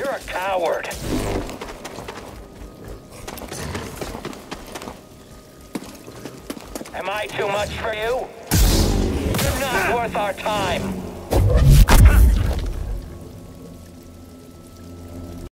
You're a coward. Am I too much for you? You're not worth our time.